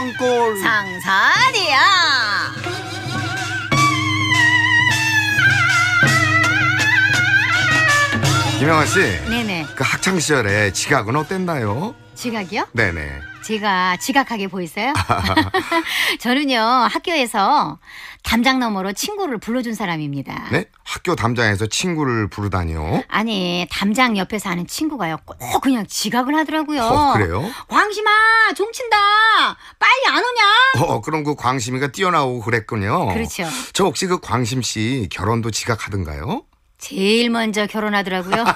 땅골 상산이야. 김영아 씨, 네네. 그 학창 시절에 지각은 어땠나요? 지각이요? 네네. 제가 지각하게 보이세요? 저는요, 학교에서 담장 너머로 친구를 불러준 사람입니다. 네? 학교 담장에서 친구를 부르다니요? 아니, 담장 옆에서 하는 친구가요, 꼭 그냥 지각을 하더라고요. 그래요? 광심아, 종친다. 빨리 안 오냐? 그럼 그 광심이가 뛰어나오고 그랬군요. 그렇죠. 저 혹시 그 광심 씨 결혼도 지각하던가요? 제일 먼저 결혼하더라고요.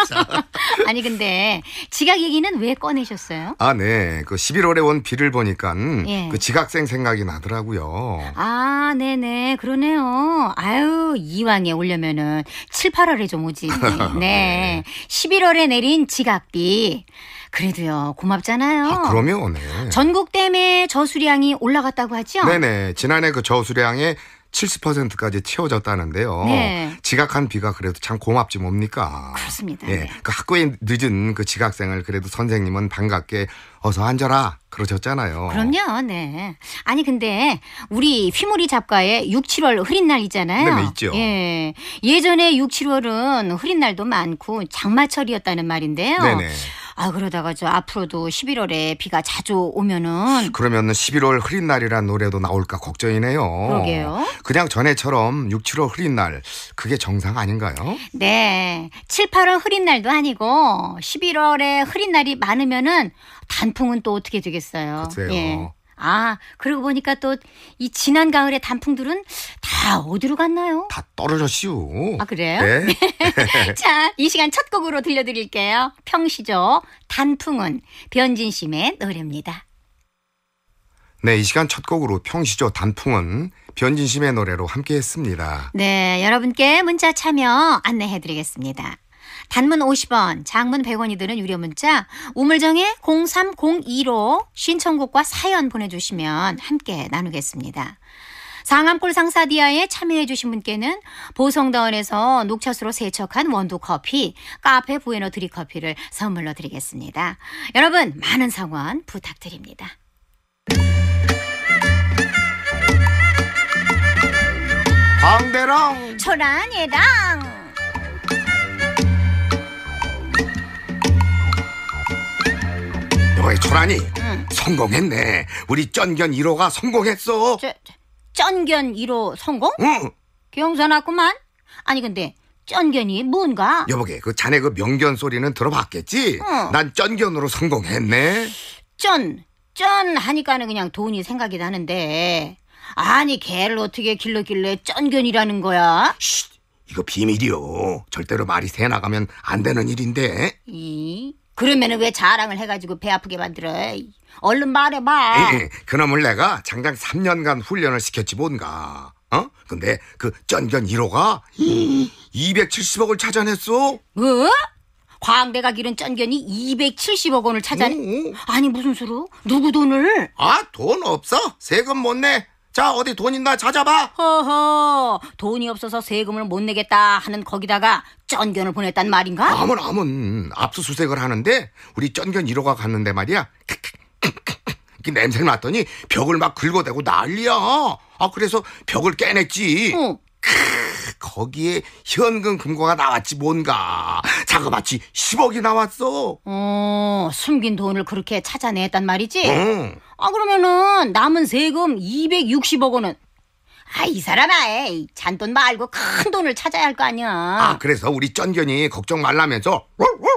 아니, 근데 지각 얘기는 왜 꺼내셨어요? 아, 네. 그 11월에 온 비를 보니까 예. 그 지각생 생각이 나더라고요. 아, 네네. 그러네요. 아유, 이왕에 오려면은 7, 8월에 좀 오지. 네. 11월에 내린 지각비. 그래도요, 고맙잖아요. 아, 그러면 네. 전국댐의 저수량이 올라갔다고 하죠? 네네. 지난해 그 저수량의 70%까지 채워졌다는데요. 네. 지각한 비가 그래도 참 고맙지 뭡니까? 그렇습니다. 예, 네. 그 학교에 늦은 그 지각생을 그래도 선생님은 반갑게 어서 앉아라 그러셨잖아요. 그럼요, 네. 아니, 근데 우리 휘무리 작가의 6, 7월 흐린 날 있잖아요. 네, 있죠. 예. 예전에 6, 7월은 흐린 날도 많고 장마철이었다는 말인데요. 네네. 아, 그러다가 저 앞으로도 11월에 비가 자주 오면은. 그러면 11월 흐린 날이란 노래도 나올까 걱정이네요. 그러게요. 그냥 전에처럼 6, 7월 흐린 날 그게 정상 아닌가요? 네. 7, 8월 흐린 날도 아니고 11월에 흐린 날이 많으면은 단풍은 또 어떻게 되겠어요. 글쎄요. 예. 아, 그러고 보니까 또 이 지난 가을의 단풍들은 다 어디로 갔나요? 다 떨어졌슈. 아, 그래요? 네. 자, 이 시간 첫 곡으로 들려드릴게요. 평시조 단풍은 변진심의 노래입니다. 네, 이 시간 첫 곡으로 평시조 단풍은 변진심의 노래로 함께했습니다. 네, 여러분께 문자 참여 안내해드리겠습니다. 단문 50원, 장문 100원이 드는 유료 문자 우물정에 0302로 신청곡과 사연 보내주시면 함께 나누겠습니다. 상암골 상사디아에 참여해 주신 분께는 보성다원에서 녹차수로 세척한 원두커피, 카페 부에노 드립커피를 선물로 드리겠습니다. 여러분 많은 성원 부탁드립니다. 광대랑 초란예랑 여기 초란이 응. 성공했네. 우리 쩐견 1호가 성공했어. 쩐견 1호 성공? 응. 경사났구만. 아니 근데 쩐견이 뭔가? 여보게 그 자네 그 명견 소리는 들어봤겠지? 응. 난 쩐견으로 성공했네. 쩐 하니까는 그냥 돈이 생각이 나는데 아니 걔를 어떻게 길러길래 쩐견이라는 거야? 쉿, 이거 비밀이요. 절대로 말이 새 나가면 안 되는 일인데. 그러면은 왜 자랑을 해가지고 배 아프게 만들어? 얼른 말해봐. 그놈을 내가 장장 3년간 훈련을 시켰지 뭔가. 근데 그 쩐견 1호가 270억을 찾아냈어. 뭐? 광대가 기른 쩐견이 270억 원을 찾아내? 아니 무슨 수로? 누구 돈을? 아, 돈 없어. 세금 못 내. 자, 어디 돈 있나 찾아봐. 허허, 돈이 없어서 세금을 못 내겠다 하는 거기다가 쩐견을 보냈단 말인가? 아문 압수수색을 하는데 우리 쩐견 1호가 갔는데 말이야. 그 냄새를 맡더니 벽을 막 긁어대고 난리야. 아, 그래서 벽을 깨냈지. 거기에 현금 금고가 나왔지 뭔가. 자그마치 10억이 나왔어. 숨긴 돈을 그렇게 찾아냈단 말이지? 응. 아, 그러면은 남은 세금 260억 원은 이 사람아, 잔돈 말고 큰 돈을 찾아야 할 거 아니야. 아, 그래서 우리 쩐견이 걱정 말라면서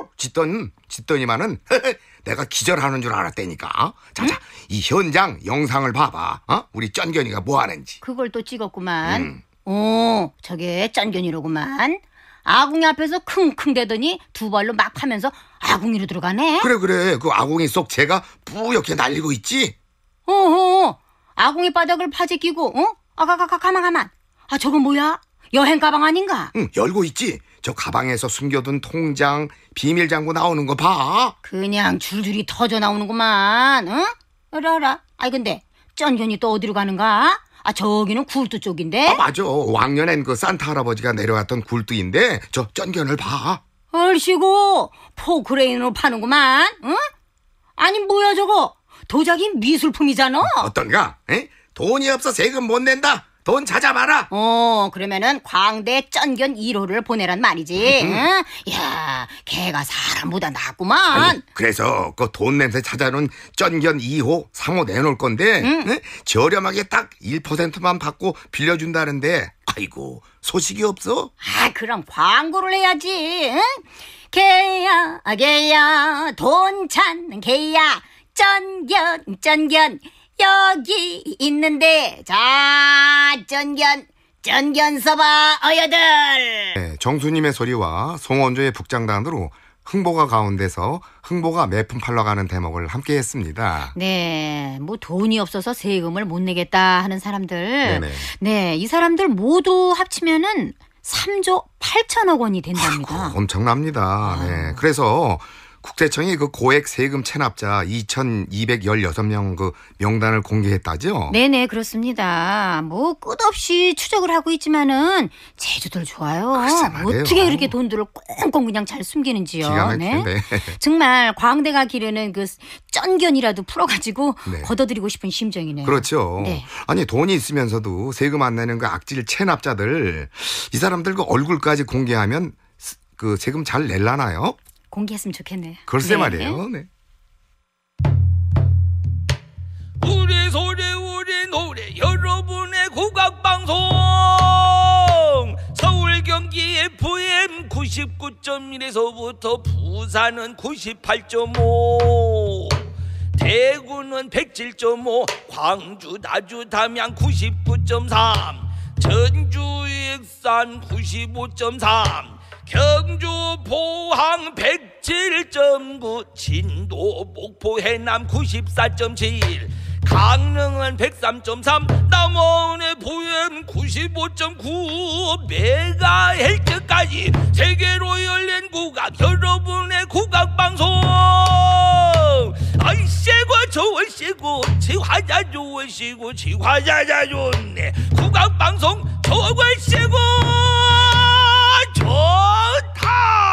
짖더니만은 내가 기절하는 줄 알았다니까. 자자, 이 현장 영상을 봐봐. 우리 쩐견이가 뭐 하는지. 그걸 또 찍었구만. 저게 쩐견이로구만. 아궁이 앞에서 킁킁대더니 두 발로 막 파면서 아궁이로 들어가네. 그래 그 아궁이 속 재가 뿌옇게 날리고 있지. 아궁이 바닥을 파재 끼고 가만. 아, 저건 뭐야? 여행 가방 아닌가? 응, 열고 있지. 저 가방에서 숨겨둔 통장, 비밀 장구 나오는 거 봐. 그냥 줄줄이 터져 나오는구만. 알아. 아이 근데 쩐견이 또 어디로 가는가? 아, 저기는 굴뚝 쪽인데. 아, 맞아. 왕년엔 그 산타 할아버지가 내려왔던 굴뚝인데 저 쩐견을 봐. 얼씨구 포크레인으로 파는구만. 아니 뭐야 저거? 도자기 미술품이잖아. 어떤가? 에? 돈이 없어 세금 못 낸다. 돈 찾아봐라. 그러면은 광대 쩐견 1호를 보내란 말이지. 응? 야, 걔가 사람보다 낫구만. 아이고, 그래서 그 돈 냄새 찾아놓은 쩐견 2호 상호 내놓을 건데 에? 저렴하게 딱 1%만 받고 빌려준다는데 아이고 소식이 없어? 그럼 광고를 해야지. 응? 걔야 돈 찾는 걔야 쩐견 여기 있는데 자 쩐견 서봐 어여들. 네, 정수님의 소리와 송원조의 북장단으로 흥보가 가운데서 흥보가 매품 팔러 가는 대목을 함께 했습니다. 네, 뭐 돈이 없어서 세금을 못 내겠다 하는 사람들. 네네. 네, 이 사람들 모두 합치면은 3조 8천억 원이 된답니다. 엄청납니다. 네, 그래서 국세청이 그 고액 세금 체납자 2,216명 그 명단을 공개했다죠? 네네, 그렇습니다. 뭐 끝없이 추적을 하고 있지만은 제주들 좋아요. 글쎄 말이에요. 어떻게 그렇게 돈들을 꽁꽁 그냥 잘 숨기는지요. 기가 막히네. 네? 정말 광대가 기르는 그 쩐견이라도 풀어가지고 네. 걷어들이고 싶은 심정이네요. 그렇죠. 네. 아니 돈이 있으면서도 세금 안 내는 그 악질 체납자들 이 사람들 그 얼굴까지 공개하면 그 세금 잘 낼라나요? 공개했으면 좋겠네요. 글쎄 네. 말이에요. 네. 우리 소리 우리 노래 여러분의 국악방송 서울 경기 FM 99.1에서부터 부산은 98.5 대구는 107.5 광주 나주 담양 99.3 전주 익산 95.3 경주 포항 107.9 진도 목포 해남 94.7 강릉은 103.3 남원의 보엠 95.9 메가헬트까지 세계로 열린 국악 여러분의 국악방송 아이씨고 좋으시고 지화자 좋으시고 지화자자 좋네 국악방송 좋으시고 좋다.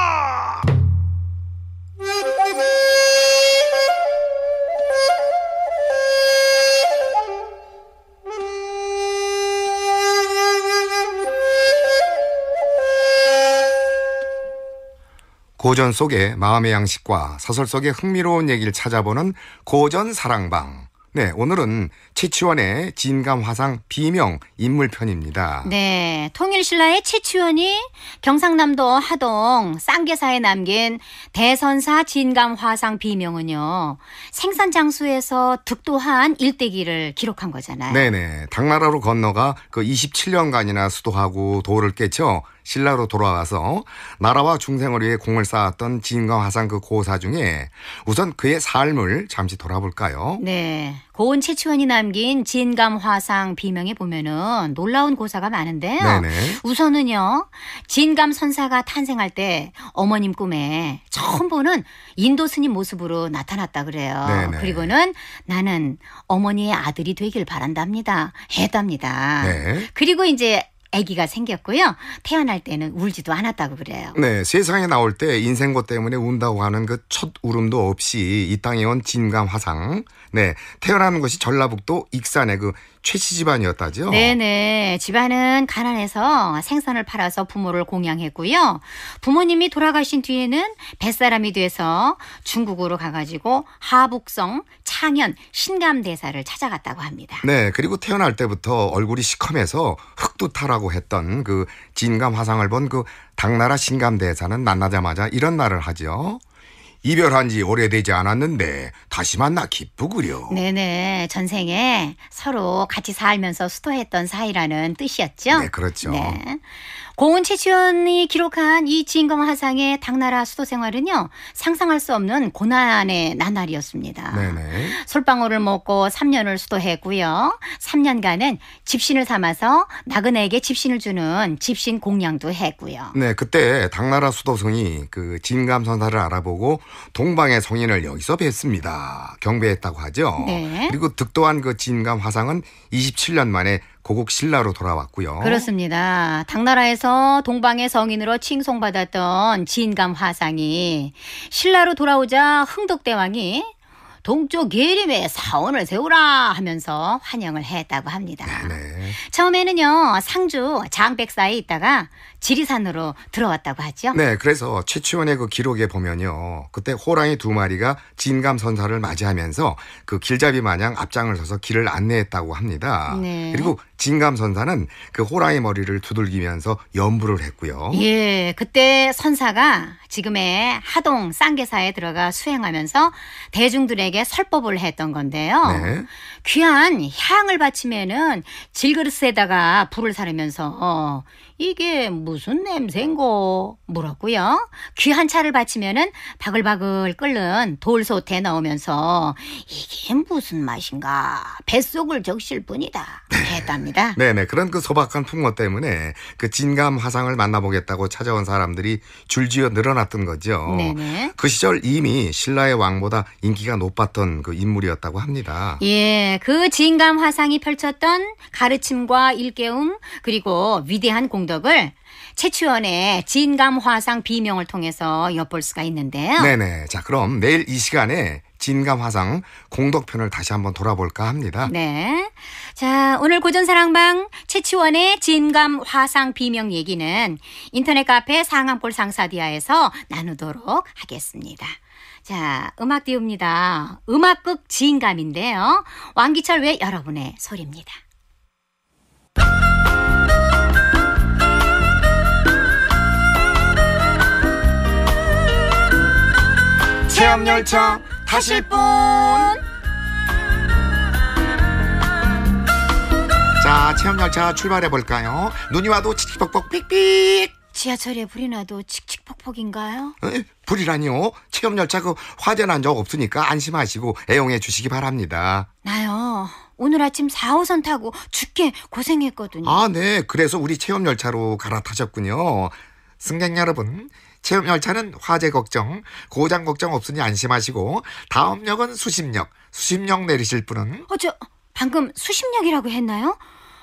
고전 속의 마음의 양식과 서설 속의 흥미로운 얘기를 찾아보는 고전 사랑방. 네, 오늘은 최치원의 진감화상 비명 인물편입니다. 네, 통일신라의 최치원이 경상남도 하동 쌍계사에 남긴 대선사 진감화상 비명은요, 생산 장수에서 득도한 일대기를 기록한 거잖아요. 네네. 당나라로 건너가 그 27년간이나 수도하고 도를 깨쳐 신라로 돌아와서 나라와 중생을 위해 공을 쌓았던 진감화상 그 고사 중에 우선 그의 삶을 잠시 돌아볼까요? 네. 고은 최치원이 남긴 진감화상 비명에 보면은 놀라운 고사가 많은데요. 네네. 우선은요, 진감 선사가 탄생할 때 어머님 꿈에 처음 보는 인도 스님 모습으로 나타났다 그래요. 네네. 그리고는 나는 어머니의 아들이 되길 바란답니다. 했답니다. 네. 그리고 이제 아기가 생겼고요. 태어날 때는 울지도 않았다고 그래요. 네, 세상에 나올 때 인생고 때문에 운다고 하는 그 첫 울음도 없이 이 땅에 온 진감화상. 네, 태어나는 것이 전라북도 익산의 그 최씨 집안이었다죠. 네네. 집안은 가난해서 생선을 팔아서 부모를 공양했고요. 부모님이 돌아가신 뒤에는 뱃사람이 돼서 중국으로 가가지고 하북성, 창현, 신감대사를 찾아갔다고 합니다. 네, 그리고 태어날 때부터 얼굴이 시커매서 흑두타라고 했던 그 진감화상을 본 그 당나라 신감대사는 만나자마자 이런 말을 하죠. 이별한 지 오래되지 않았는데 다시 만나 기쁘구려. 네네. 전생에 서로 같이 살면서 수도했던 사이라는 뜻이었죠. 네, 그렇죠. 네. 고은 최치원이 기록한 이 진감화상의 당나라 수도 생활은요, 상상할 수 없는 고난의 나날이었습니다. 네네. 솔방울을 먹고 3년을 수도했고요. 3년간은 집신을 삼아서 나그네에게 집신을 주는 집신 공양도 했고요. 네, 그때 당나라 수도승이 그 진감선사를 알아보고 동방의 성인을 여기서 뵀습니다. 경배했다고 하죠. 네. 그리고 득도한 그 진감화상은 27년 만에 고국 신라로 돌아왔고요. 그렇습니다. 당나라에서 동방의 성인으로 칭송받았던 진감화상이 신라로 돌아오자 흥덕대왕이 동쪽 계림에 사원을 세우라 하면서 환영을 했다고 합니다. 네. 처음에는요 상주 장백사에 있다가 지리산으로 들어왔다고 하죠. 네, 그래서 최치원의 그 기록에 보면요. 그때 호랑이 2마리가 진감선사를 맞이하면서 그 길잡이 마냥 앞장을 서서 길을 안내했다고 합니다. 네. 그리고 진감선사는 그 호랑이 머리를 두들기면서 연부를 했고요. 예, 그때 선사가 지금의 하동 쌍계사에 들어가 수행하면서 대중들에게 설법을 했던 건데요. 네. 귀한 향을 바치면은 질그릇에다가 불을 사르면서 이게 무슨 냄새인고 물었고요. 귀한 차를 바치면은 바글바글 끓는 돌솥에 넣으면서 이게 무슨 맛인가 뱃속을 적실 뿐이다 했답니다. 네네. 그런 그 소박한 풍모 때문에 그 진감 화상을 만나보겠다고 찾아온 사람들이 줄지어 늘어났던 거죠. 네네. 그 시절 이미 신라의 왕보다 인기가 높았던 그 인물이었다고 합니다. 예, 그 진감 화상이 펼쳤던 가르침과 일깨움 그리고 위대한 공덕을 최치원의 진감 화상 비명을 통해서 엿볼 수가 있는데요. 네네. 자, 그럼 내일 이 시간에 진감 화상 공덕편을 다시 한번 돌아볼까 합니다. 네. 자, 오늘 고전사랑방 최치원의 진감 화상 비명 얘기는 인터넷 카페 상암골 상사디아에서 나누도록 하겠습니다. 자, 음악 띄웁니다. 음악극 진감인데요. 왕기철 외 여러분의 소리입니다. 체험열차 타실 분. 자, 체험열차 출발해볼까요? 눈이 와도 칙칙뻑뻑 삑삑. 지하철에 불이 나도 칙칙폭폭인가요? 불이라니요? 체험열차 그 화재 난 적 없으니까 안심하시고 애용해 주시기 바랍니다. 나요. 오늘 아침 4호선 타고 죽게 고생했거든요. 아, 네. 그래서 우리 체험열차로 갈아타셨군요. 승객 여러분, 체험열차는 화재 걱정, 고장 걱정 없으니 안심하시고 다음 역은 수심역, 수심역 내리실 분은 저 방금 수심역이라고 했나요?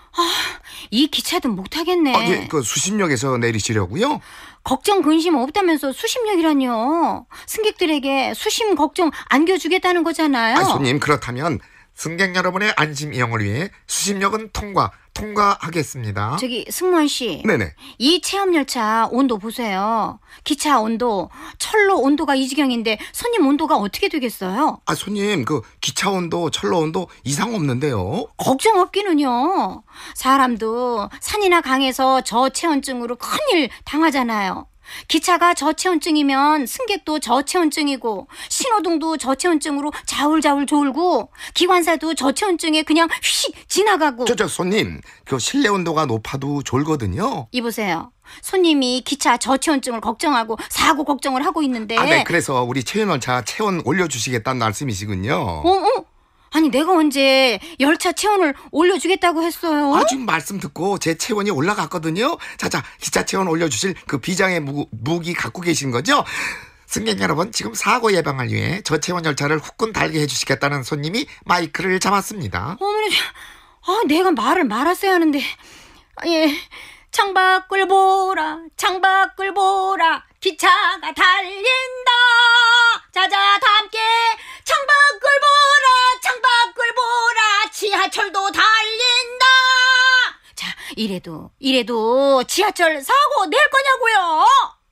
이 기차도 못 타겠네. 예, 그 수심역에서 내리시려고요? 걱정 근심 없다면서 수심역이라뇨. 승객들에게 수심 걱정 안겨주겠다는 거잖아요. 아, 손님, 그렇다면 승객 여러분의 안심 이용을 위해 수심역은 통과하겠습니다. 저기 승무원 씨. 네네. 이 체험열차 온도 보세요. 기차 온도, 철로 온도가 이 지경인데 손님 온도가 어떻게 되겠어요? 아, 손님, 그 기차 온도, 철로 온도 이상 없는데요? 걱정 없기는요. 사람도 산이나 강에서 저체온증으로 큰일 당하잖아요. 기차가 저체온증이면 승객도 저체온증이고 신호등도 저체온증으로 자울자울 졸고 기관사도 저체온증에 그냥 휙 지나가고. 저 손님, 그 실내 온도가 높아도 졸거든요. 이보세요. 손님이 기차 저체온증을 걱정하고 사고 걱정을 하고 있는데. 아, 네. 그래서 우리 체험열차 체온 올려주시겠다는 말씀이시군요. 아니 내가 언제 열차 체온을 올려주겠다고 했어요? 아, 지금 말씀 듣고 제 체온이 올라갔거든요. 자자, 기차 체온 올려주실 그 비장의 무기 갖고 계신 거죠? 승객 여러분, 지금 사고 예방을 위해 저체온 열차를 후끈 달게 해주시겠다는 손님이 마이크를 잡았습니다. 어머니, 내가 말을 말았어야 하는데. 예, 창밖을 보라, 창밖을 보라, 기차가 달린다. 자자, 다 함께 창밖을 보라, 창밖을 보라, 지하철도 달린다. 자, 이래도 지하철 사고 낼 거냐고요?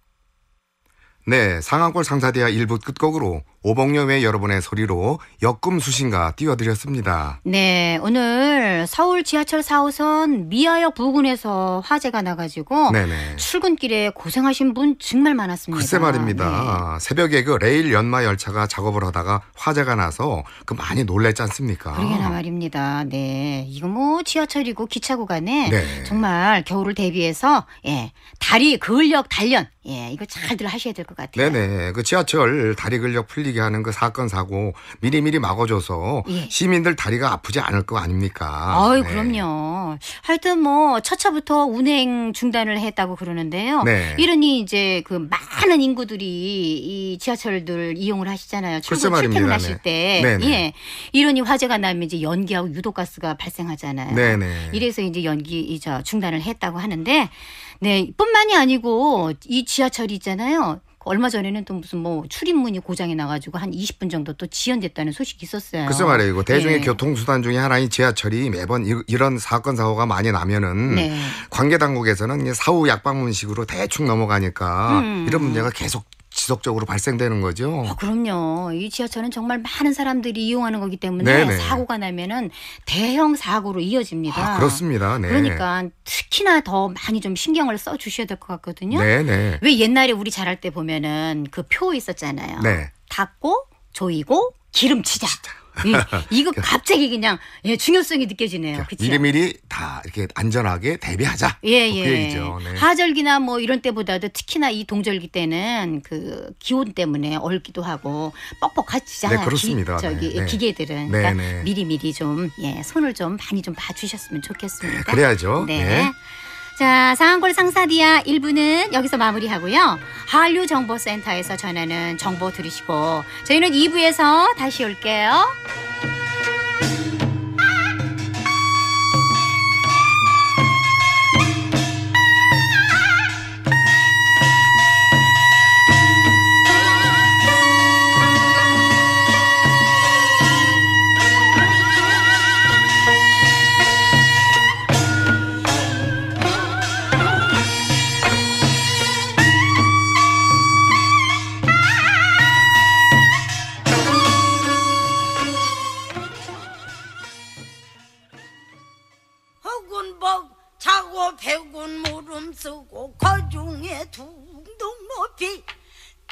네, 상암골 상사대야 1부 끝곡으로 오봉여 외 여러분의 소리로 역금수신가 띄워드렸습니다. 네, 오늘 서울 지하철 4호선 미아역 부근에서 화재가 나가지고 네네. 출근길에 고생하신 분 정말 많았습니다. 글쎄 말입니다. 네. 새벽에 그 레일 연마 열차가 작업을 하다가 화재가 나서 그 많이 놀랬지 않습니까? 그러게나 말입니다. 네, 이거 뭐 지하철이고 기차 구간에 네. 정말 겨울을 대비해서 다리 근력 단련 이거 잘들 하셔야 될 것 같아요. 네네. 그 지하철 다리 근력 풀리게 하는 그 사건 사고 미리미리 막아줘서 시민들 다리가 아프지 않을 거 아닙니까? 아유, 네. 그럼요. 하여튼 뭐 첫차부터 운행 중단을 했다고 그러는데요. 네. 이러니 이제 그 많은 인구들이 이 지하철들 이용을 하시잖아요. 글쎄 말입니다. 출퇴근하실 때. 네네. 예. 이러니 화재가 나면 이제 연기하고 유독가스가 발생하잖아요. 네네. 이래서 이제 중단을 했다고 하는데, 네, 뿐만이 아니고 이 지하철이 있잖아요. 얼마 전에는 또 무슨 뭐 출입문이 고장이 나가지고 한 20분 정도 또 지연됐다는 소식이 있었어요. 글쎄 말이에요. 이거 대중의 네. 교통수단 중에 하나인 지하철이 매번 이런 사건 사고가 많이 나면은 네. 관계 당국에서는 사후 약방문식으로 대충 넘어가니까 이런 문제가 계속 지속적으로 발생되는 거죠. 그럼요. 이 지하철은 정말 많은 사람들이 이용하는 거기 때문에 네네. 사고가 나면은 대형 사고로 이어집니다. 그렇습니다. 네. 그러니까 특히나 더 많이 좀 신경을 써 주셔야 될 것 같거든요. 네네. 왜 옛날에 우리 잘할 때 보면은 그 표 있었잖아요. 네. 닫고 조이고 기름치자. 이거 갑자기 그냥 중요성이 느껴지네요. 그치? 미리미리 다 이렇게 안전하게 대비하자. 예, 그 예. 얘기죠. 네. 하절기나 뭐 이런 때보다도 특히나 이 동절기 때는 그 기온 때문에 얼기도 하고 뻑뻑하지잖아요. 네, 그렇습니다. 네. 기계들은. 네, 그러니까 네. 미리미리 좀 손을 좀 많이 좀 봐주셨으면 좋겠습니다. 그래야죠. 네. 네. 자, 상한골 상사디아 1부는 여기서 마무리하고요. 한류정보센터에서 전하는 정보 들으시고 저희는 2부에서 다시 올게요. 허군벅 자고 배군 물음 쓰고 거중에 둥둥 높이 떠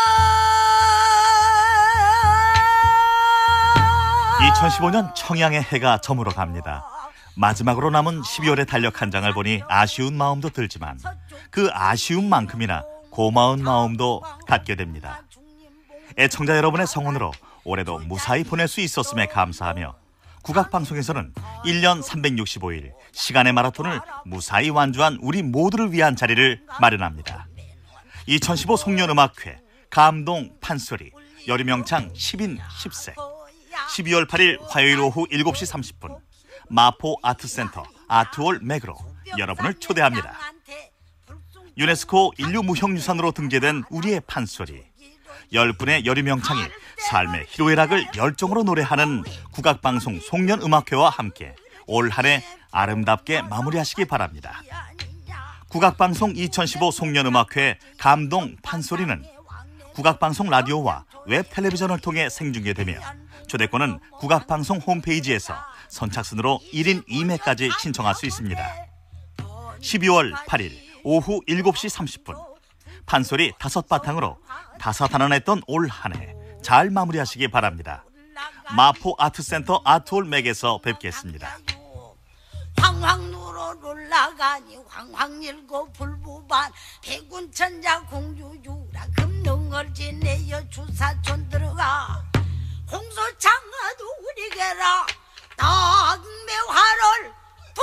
2015년 청양의 해가 저물어 갑니다. 마지막으로 남은 12월의 달력 한 장을 보니 아쉬운 마음도 들지만 그 아쉬움만큼이나 고마운 마음도 갖게 됩니다. 애청자 여러분의 성원으로 올해도 무사히 보낼 수 있었음에 감사하며 국악방송에서는 1년 365일 시간의 마라톤을 무사히 완주한 우리 모두를 위한 자리를 마련합니다. 2015 송년음악회 감동 판소리 여름명창 10인 10색 12월 8일 화요일 오후 7시 30분 마포 아트센터 아트홀 맥으로 여러분을 초대합니다. 유네스코 인류무형유산으로 등재된 우리의 판소리 10분의 여름명창이 삶의 희로애락을 열정으로 노래하는 국악방송 송년음악회와 함께 올 한 해 아름답게 마무리하시기 바랍니다. 국악방송 2015 송년음악회 감동 판소리는 국악방송 라디오와 웹텔레비전을 통해 생중계되며 초대권은 국악방송 홈페이지에서 선착순으로 1인 2매까지 신청할 수 있습니다. 12월 8일 오후 7시 30분 판소리 5바탕으로 다사다난했던 올 한 해 잘 마무리하시기 바랍니다. 마포 아트센터 아트홀 맥에서 뵙겠습니다. 황황 누러 올라가니 황황 일고 불부반 백운천자 공주주라 금능을 지내어 주사촌 들어가 홍소창아도 우리게라 낙매화를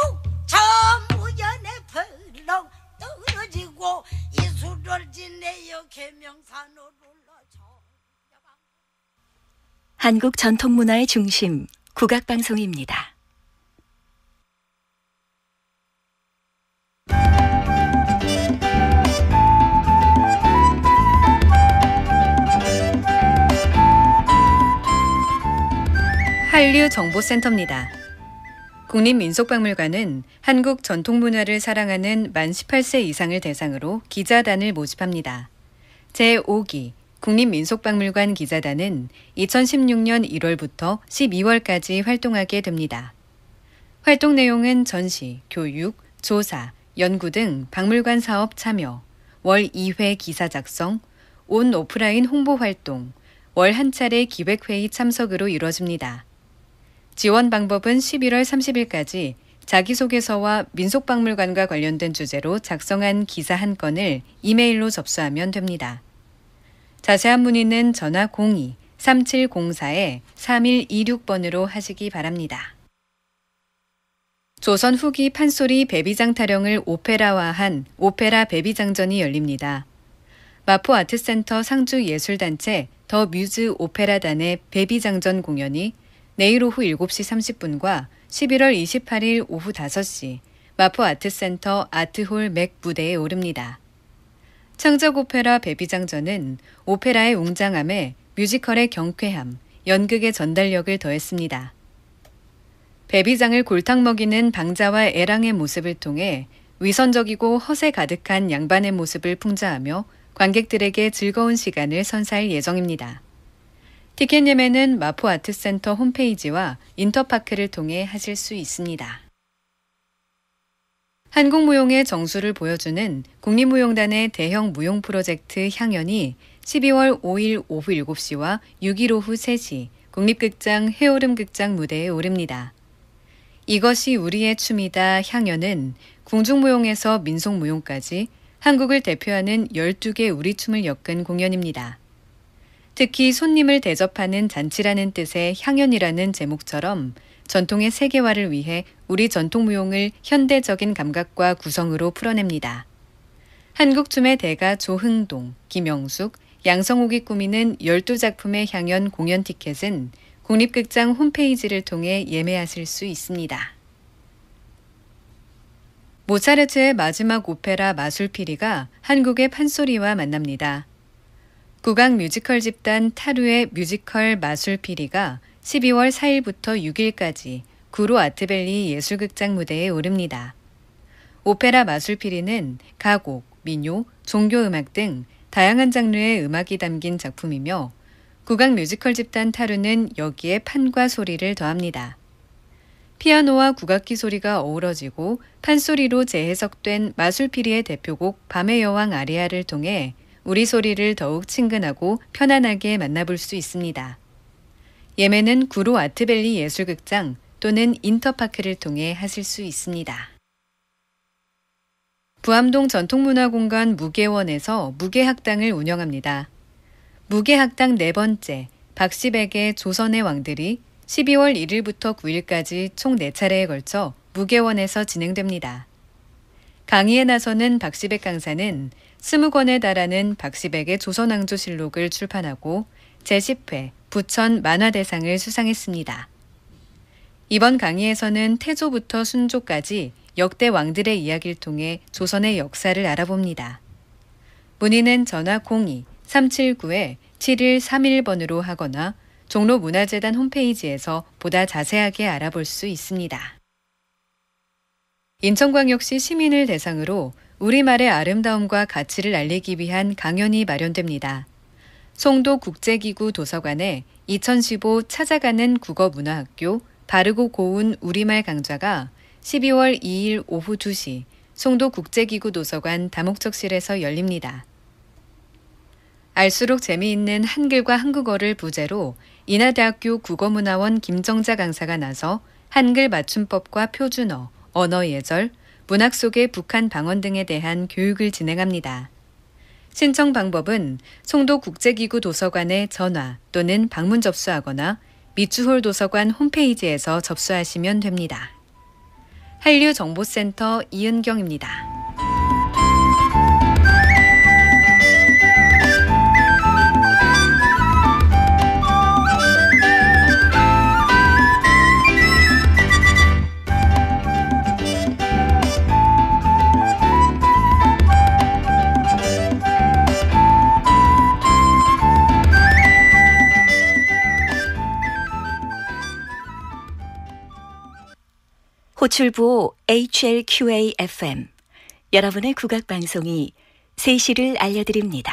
북천무연에 펄럭 떨어지고 이수를 지내어 계명산으로 올라져 한국 전통문화의 중심 국악방송입니다. 한류정보센터입니다. 국립민속박물관은 한국 전통문화를 사랑하는 만 18세 이상을 대상으로 기자단을 모집합니다. 제5기 국립민속박물관 기자단은 2016년 1월부터 12월까지 활동하게 됩니다. 활동 내용은 전시, 교육, 조사, 연구 등 박물관 사업 참여, 월 2회 기사 작성, 온 오프라인 홍보 활동, 월 한 차례 기획회의 참석으로 이루어집니다. 지원 방법은 11월 30일까지 자기소개서와 민속박물관과 관련된 주제로 작성한 기사 한 건을 이메일로 접수하면 됩니다. 자세한 문의는 전화 02-3704-3126번으로 하시기 바랍니다. 조선 후기 판소리 베비장 타령을 오페라화한 오페라 베비장전이 열립니다. 마포 아트센터 상주예술단체 더 뮤즈 오페라단의 베비장전 공연이 내일 오후 7시 30분과 11월 28일 오후 5시 마포 아트센터 아트홀 맥 무대에 오릅니다. 창작 오페라 베비장전은 오페라의 웅장함에 뮤지컬의 경쾌함, 연극의 전달력을 더했습니다. 베비장을 골탕 먹이는 방자와 애랑의 모습을 통해 위선적이고 허세 가득한 양반의 모습을 풍자하며 관객들에게 즐거운 시간을 선사할 예정입니다. 티켓 예매는 마포아트센터 홈페이지와 인터파크를 통해 하실 수 있습니다. 한국무용의 정수를 보여주는 국립무용단의 대형 무용 프로젝트 향연이 12월 5일 오후 7시와 6일 오후 3시 국립극장 해오름극장 무대에 오릅니다. 이것이 우리의 춤이다 향연은 궁중무용에서 민속무용까지 한국을 대표하는 12개 우리춤을 엮은 공연입니다. 특히 손님을 대접하는 잔치라는 뜻의 향연이라는 제목처럼 전통의 세계화를 위해 우리 전통무용을 현대적인 감각과 구성으로 풀어냅니다. 한국춤의 대가 조흥동, 김영숙, 양성옥이 꾸미는 12작품의 향연 공연 티켓은 국립극장 홈페이지를 통해 예매하실 수 있습니다. 모차르트의 마지막 오페라 마술피리가 한국의 판소리와 만납니다. 국악 뮤지컬 집단 타루의 뮤지컬 마술피리가 12월 4일부터 6일까지 구로 아트밸리 예술극장 무대에 오릅니다. 오페라 마술피리는 가곡, 민요, 종교음악 등 다양한 장르의 음악이 담긴 작품이며 국악 뮤지컬 집단 타루는 여기에 판과 소리를 더합니다. 피아노와 국악기 소리가 어우러지고 판소리로 재해석된 마술피리의 대표곡 밤의 여왕 아리아를 통해 우리 소리를 더욱 친근하고 편안하게 만나볼 수 있습니다. 예매는 구로 아트밸리 예술극장 또는 인터파크를 통해 하실 수 있습니다. 부암동 전통문화공간 무계원에서 무계학당을 운영합니다. 무계학당 4번째 박시백의 조선의 왕들이 12월 1일부터 9일까지 총 4차례에 걸쳐 무계원에서 진행됩니다. 강의에 나서는 박시백 강사는 20권에 달하는 박시백의 조선왕조실록을 출판하고 제10회 부천 만화대상을 수상했습니다. 이번 강의에서는 태조부터 순조까지 역대 왕들의 이야기를 통해 조선의 역사를 알아봅니다. 문의는 전화 02-379-7131번으로 하거나 종로문화재단 홈페이지에서 보다 자세하게 알아볼 수 있습니다. 인천광역시 시민을 대상으로 우리말의 아름다움과 가치를 알리기 위한 강연이 마련됩니다. 송도국제기구 도서관에 2015 찾아가는 국어문화학교 바르고 고운 우리말 강좌가 12월 2일 오후 2시 송도국제기구 도서관 다목적실에서 열립니다. 알수록 재미있는 한글과 한국어를 부제로 인하대학교 국어문화원 김정자 강사가 나서 한글 맞춤법과 표준어, 언어 예절, 문학 속의 북한 방언 등에 대한 교육을 진행합니다. 신청 방법은 송도국제기구 도서관에 전화 또는 방문 접수하거나 미추홀 도서관 홈페이지에서 접수하시면 됩니다. 한류정보센터 이은경입니다. 호출부 HLQA-FM, 여러분의 국악방송이 3시를 알려드립니다.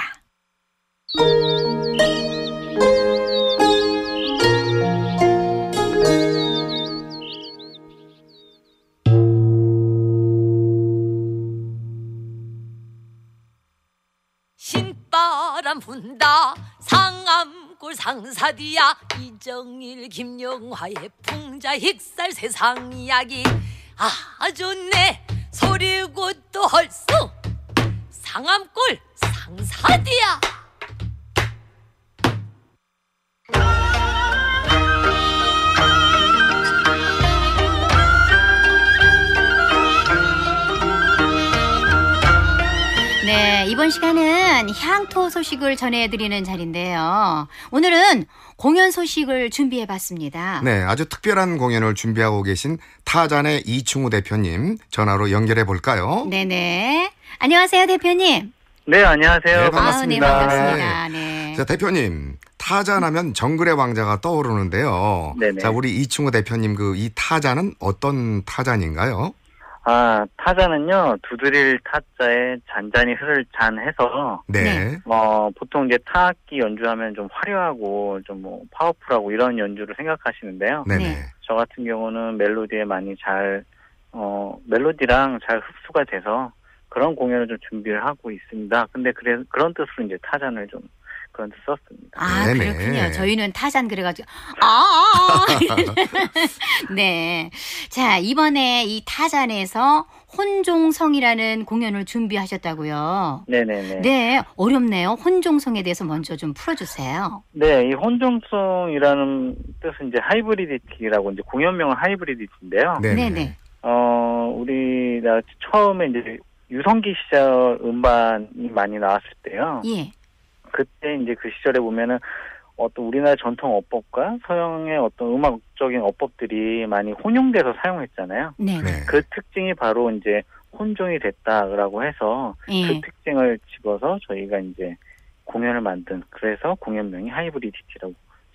신바람 분다 상암골 상사디야 이정일 김영화의 풍자 힉살 세상 이야기 아 좋네 소리고 또 헐수 상암골 상사디야. 네, 이번 시간은 향토 소식을 전해드리는 자리인데요. 오늘은 공연 소식을 준비해봤습니다. 네, 아주 특별한 공연을 준비하고 계신 타잔의 이충우 대표님 전화로 연결해 볼까요? 네네. 안녕하세요, 대표님. 네, 안녕하세요. 네, 반갑습니다. 네, 반갑습니다. 네. 자, 대표님. 타잔하면 정글의 왕자가 떠오르는데요. 네네. 자, 우리 이충호 대표님 이 타잔은 어떤 타잔인가요? 타잔은요, 두드릴 타자에 잔잔히 흐를 잔해서, 네. 보통 이제 타악기 연주하면 좀 화려하고, 좀 파워풀하고 이런 연주를 생각하시는데요. 네네. 저 같은 경우는 멜로디에 많이 멜로디랑 잘 흡수가 돼서 그런 공연을 좀 준비를 하고 있습니다. 근데 그런 뜻으로 이제 타잔을 좀 그런 뜻 썼습니다. 네네. 그렇군요. 저희는 타잔 그래가지고 네. 자, 이번에 이 타잔에서 혼종성이라는 공연을 준비하셨다고요. 네네네. 네, 어렵네요. 혼종성에 대해서 먼저 좀 풀어주세요. 네, 이 혼종성이라는 뜻은 이제 하이브리디티라고 이제 공연명은 하이브리디티인데요. 네네. 우리나라 처음에 이제 유성기 시절 음반이 많이 나왔을 때요. 예. 그때 이제 그 시절에 보면은 어떤 우리나라 전통 어법과 서양의 어떤 음악적인 어법들이 많이 혼용돼서 사용했잖아요. 네. 그 특징이 바로 이제 혼종이 됐다라고 해서 그 특징을 집어서 저희가 이제 공연을 만든 그래서 공연명이 하이브리디티라고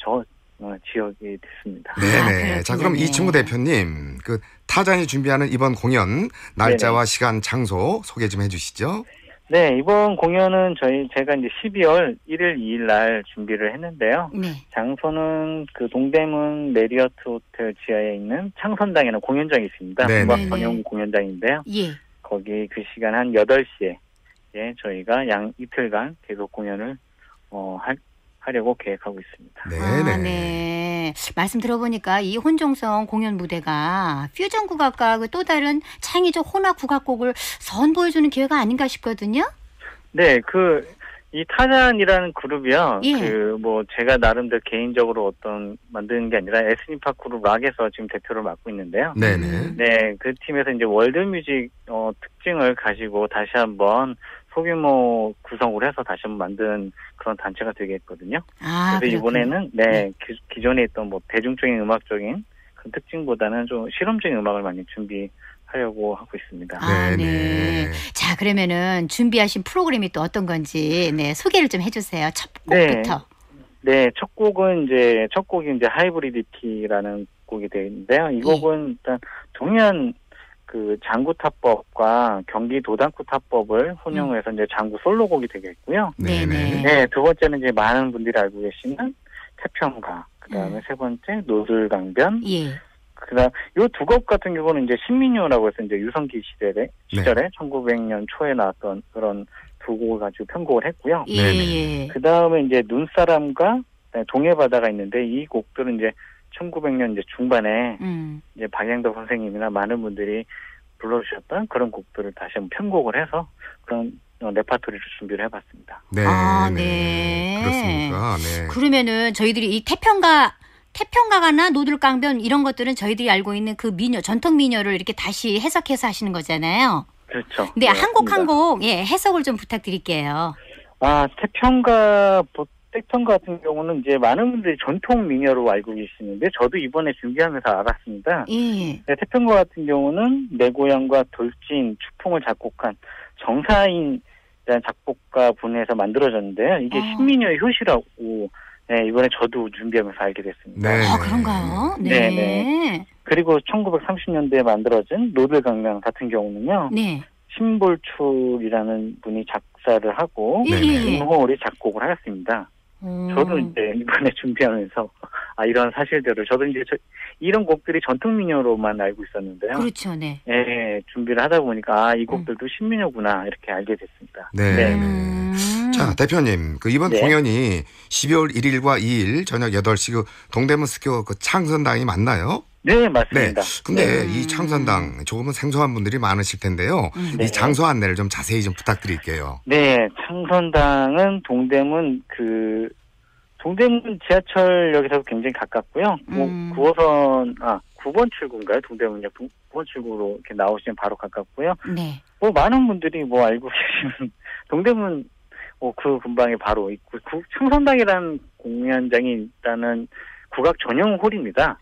지역이 됐습니다. 네네. 자, 그럼 이충호 대표님, 타잔이 준비하는 이번 공연 날짜와 시간, 장소 소개 좀 해주시죠. 네, 이번 공연은 제가 이제 12월 1일, 2일 날 준비를 했는데요. 네. 장소는 동대문 메리어트 호텔 지하에 있는 창선당에는 공연장이 있습니다. 음악 전용 공연장인데요. 예. 거기 그 시간 한 8시에 저희가 이틀간 계속 공연을 하려고 계획하고 있습니다. 네네. 네. 말씀 들어보니까 이 혼종성 공연 무대가 퓨전 국악과 또 다른 창의적 혼합 국악곡을 선보여주는 기회가 아닌가 싶거든요. 네, 이 타잔이라는 그룹이요. 예. 제가 나름대로 개인적으로 만드는 게 아니라 에스니파 그룹 락에서 지금 대표를 맡고 있는데요. 네네. 네, 그 팀에서 이제 월드뮤직 특징을 가지고 다시 한번 소규모 구성을 해서 다시 한번 만든 그런 단체가 되겠거든요. 그래서 이번에는 기존에 있던 대중적인 음악적인 그런 특징보다는 좀 실험적인 음악을 많이 준비하려고 하고 있습니다. 네. 자, 그러면은 준비하신 프로그램이 또 어떤 건지 소개를 좀 해주세요. 첫 곡부터. 네, 첫 곡이 이제 하이브리디티라는 곡이 되는데요. 이 곡은 일단 동해안 장구타법과 경기 도단구타법을 혼용해서 이제 장구 솔로곡이 되겠고요. 네네. 네, 두 번째는 이제 많은 분들이 알고 계시는 태평가, 그다음에 세 번째 노들강변. 예. 그다음 요 두 곡 같은 경우는 이제 신민요라고 해서 이제 유성기 시절에 1900년 초에 나왔던 그런 두 곡을 가지고 편곡을 했고요. 예. 그다음에 이제 눈사람과 동해바다가 있는데 이 곡들은 이제 1900년 이제 중반에 이제 박양덕 선생님이나 많은 분들이 불러주셨던 그런 곡들을 다시 한번 편곡을 해서 그런 레파토리를 준비를 해봤습니다. 네. 그렇습니까? 네. 그러면은 저희들이 이 태평가나 노들강변 이런 것들은 저희들이 알고 있는 그 민요, 전통 민요를 이렇게 다시 해석해서 하시는 거잖아요. 그렇죠. 근데 한 곡 한 곡 해석을 좀 부탁드릴게요. 태평가 같은 경우는 이제 많은 분들이 전통 민요로 알고 계시는데 저도 이번에 준비하면서 알았습니다. 예. 태평가 같은 경우는 내 고향과 돌진, 추풍을 작곡한 정사인이라는 작곡가 분에서 만들어졌는데요. 이게 신민요의 효시라고 이번에 저도 준비하면서 알게 됐습니다. 네. 그런가요? 네. 그리고 1930년대에 만들어진 노들강변 같은 경우는요. 네. 신볼출이라는 분이 작사를 하고 김호월이 작곡을 하였습니다. 저도 이제 이번에 준비하면서 이런 사실들을 저도 이제 이런 곡들이 전통 민요로만 알고 있었는데요. 그렇죠, 네. 준비를 하다 보니까 이 곡들도 신민요구나 이렇게 알게 됐습니다. 네. 자, 대표님, 이번 공연이 12월 1일과 2일 저녁 8시 동대문 스퀘어 창선당이 맞나요? 네, 맞습니다. 네. 근데 이 창선당 조금은 생소한 분들이 많으실 텐데요. 이 장소 안내를 좀 자세히 좀 부탁드릴게요. 네, 창선당은 동대문 지하철역에서 굉장히 가깝고요. 9번 출구인가요? 동대문역 9번 출구로 이렇게 나오시면 바로 가깝고요. 네. 많은 분들이 알고 계시는 동대문 그 근방에 바로 있고 창선당이라는 공연장이 있다는 국악 전용 홀입니다.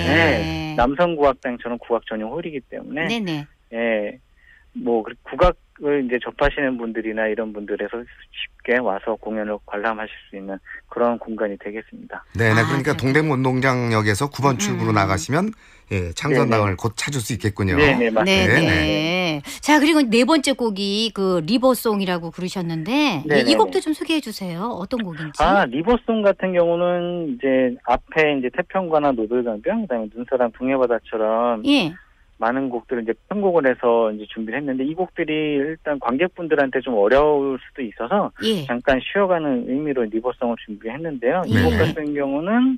네. 남성국악당처럼 국악 전용 홀이기 때문에 네네. 국악 음악을 이제 접하시는 분들이나 이런 분들에서 쉽게 와서 공연을 관람하실 수 있는 그런 공간이 되겠습니다. 네네. 그러니까 동대문 운동장역에서 9번 출구로 나가시면 예, 창선당을 곧 찾을 수 있겠군요. 네네, 맞습니다. 네네. 자, 그리고 네 번째 곡이 그 리버송이라고 부르셨는데 이 곡도 좀 소개해 주세요. 어떤 곡인지. 리버송 같은 경우는 이제 앞에 이제 태평가나 노들강변, 그다음에 눈사람, 동해바다처럼 예. 많은 곡들을 이제 편곡을 해서 이제 준비를 했는데 이 곡들이 일단 관객분들한테 좀 어려울 수도 있어서 예. 잠깐 쉬어가는 의미로 리버송을 준비했는데요. 이 곡 같은 경우는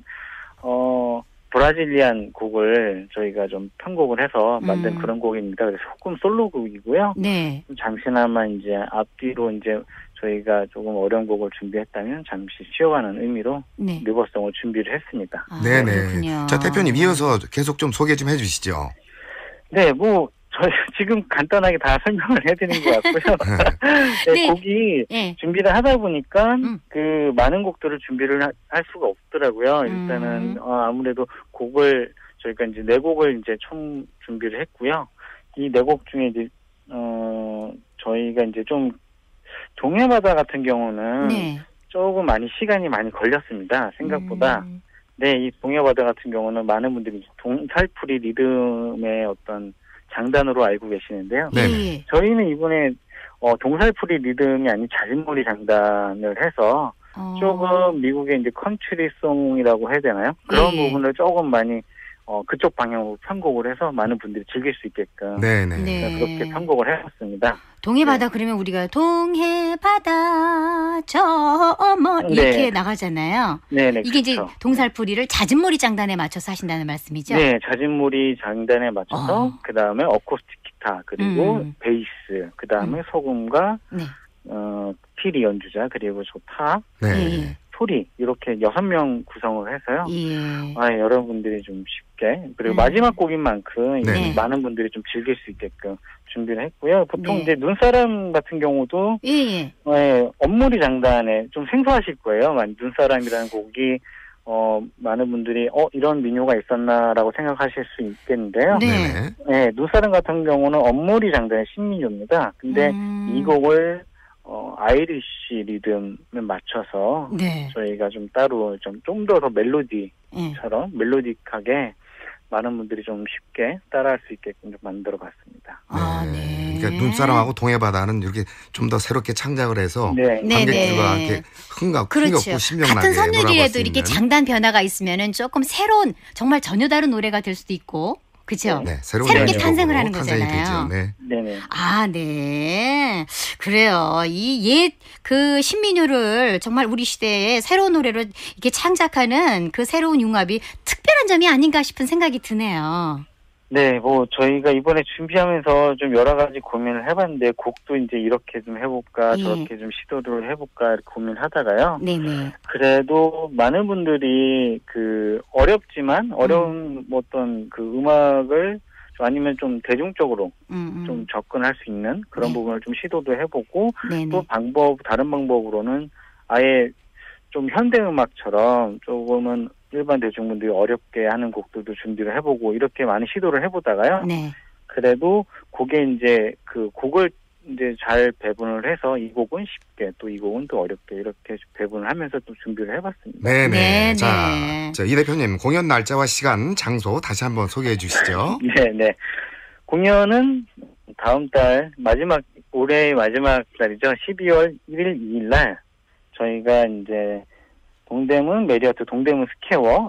브라질리안 곡을 저희가 좀 편곡을 해서 만든 그런 곡입니다. 그래서 조금 솔로곡이고요. 네. 잠시나마 이제 앞뒤로 이제 저희가 조금 어려운 곡을 준비했다면 잠시 쉬어가는 의미로 리버송을 준비를 했습니다. 네네. 그렇군요. 자, 대표님 이어서 계속 좀 소개 좀 해주시죠. 네, 저희 지금 간단하게 다 설명을 해드린 것 같고요. 네, 곡이 준비를 하다 보니까 그 많은 곡들을 준비를 할 수가 없더라고요. 일단은 아무래도 곡을 저희가 이제 4곡을 이제 총 준비를 했고요. 이 4곡 중에 이제 저희가 이제 좀 동해바다 같은 경우는 조금 시간이 많이 걸렸습니다. 생각보다. 네, 이 동해바다 같은 경우는 많은 분들이 동살풀이 리듬의 어떤 장단으로 알고 계시는데요. 네. 저희는 이번에 동살풀이 리듬이 아닌 자진몰이 장단을 해서 조금 미국의 이제 컨트리송이라고 해야 되나요? 그런 부분을 조금 많이 그쪽 방향으로 편곡을 해서 많은 분들이 즐길 수 있게끔 그렇게 편곡을 해봤습니다. 동해바다 그러면 우리가 동해바다 저 이렇게 나가잖아요. 네네. 이게 이제 동살풀이를 자진몰이 장단에 맞춰서 하신다는 말씀이죠? 네, 자진몰이 장단에 맞춰서 그 다음에 어쿠스틱 기타 그리고 베이스 그 다음에 소금과 피리 연주자 그리고 타 소리 이렇게 6명 구성을 해서요. 여러분들이 좀 쉽게 그리고 마지막 곡인 만큼 많은 분들이 좀 즐길 수 있게끔 준비를 했고요. 보통 이제 눈사람 같은 경우도 엄무리 장단에 좀 생소하실 거예요. 눈사람이라는 곡이 많은 분들이 이런 민요가 있었나라고 생각하실 수 있겠는데요. 눈사람 같은 경우는 엄무리 장단의 신민요입니다. 근데 이 곡을 아이리쉬 리듬에 맞춰서 저희가 좀 따로 좀 더 멜로디처럼 멜로딕하게 많은 분들이 좀 쉽게 따라할 수 있게끔 좀 만들어봤습니다. 그러니까 눈사람하고 동해바다는 이렇게 좀 더 새롭게 창작을 해서 관객들과 이렇게 흥겹고 신명나게 같은 선율이라도 이렇게 있는. 장단 변화가 있으면은 조금 새로운 정말 전혀 다른 노래가 될 수도 있고. 그렇죠? 새롭게 탄생을 하는 거잖아요. 네네. 네. 그래요. 이 그 신민요를 정말 우리 시대에 새로운 노래로 이렇게 창작하는 그 새로운 융합이 특별한 점이 아닌가 싶은 생각이 드네요. 네, 저희가 이번에 준비하면서 좀 여러 가지 고민을 해봤는데, 곡도 이제 이렇게 좀 해볼까, 저렇게 좀 시도를 해볼까, 이렇게 고민을 하다가요. 그래도 많은 분들이 어려운 어떤 음악을 아니면 좀 대중적으로 좀 접근할 수 있는 그런 부분을 좀 시도도 해보고, 또 다른 방법으로는 아예 좀 현대음악처럼 조금은 일반 대중분들이 어렵게 하는 곡들도 준비를 해보고 이렇게 많이 시도를 해보다가요. 그래도 곡에 이제 곡을 이제 잘 배분을 해서 이 곡은 쉽게 또 이 곡은 또 어렵게 이렇게 배분을 하면서 또 준비를 해봤습니다. 네네. 자, 이 대표님 공연 날짜와 시간, 장소 다시 한번 소개해 주시죠. 네네. 공연은 다음 달 올해의 마지막 날이죠. 12월 1일, 2일 날 저희가 이제 동대문 메리어트 동대문 스퀘어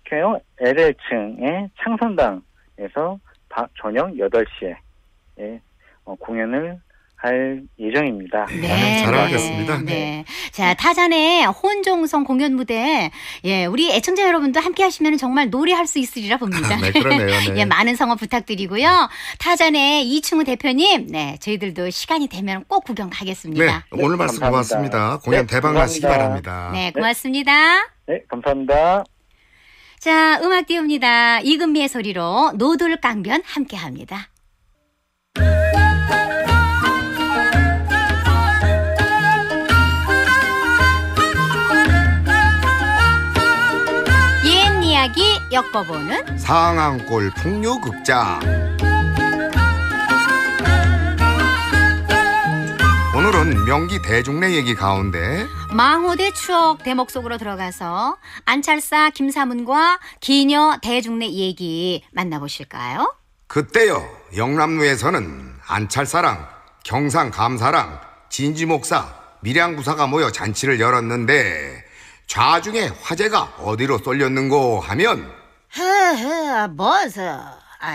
LL층의 창선당에서 저녁 8시에 공연을 할 예정입니다. 잘 알겠습니다. 자, 타잔의 혼종성 공연 무대, 우리 애청자 여러분도 함께 하시면 정말 노래할 수 있으리라 봅니다. 그러네요. 많은 성원 부탁드리고요. 타잔의 이충우 대표님, 저희들도 시간이 되면 꼭 구경 가겠습니다. 오늘 말씀 고맙습니다. 공연 대박 나시기 바랍니다. 고맙습니다. 네, 감사합니다. 자, 음악 띄웁니다. 이금미의 소리로 노들강변 함께 합니다. 이야기 엮어보는 상암골 풍류극장. 명기 대중내 얘기 가운데 망호대 추억 대목 속으로 들어가서 안찰사 김사문과 기녀 대중내 얘기 만나보실까요? 그때요 영남루에서는 안찰사랑 경상감사랑 진지목사 밀양구사가 모여 잔치를 열었는데 좌중에 화제가 어디로 쏠렸는고 하면 헤헤 뭐서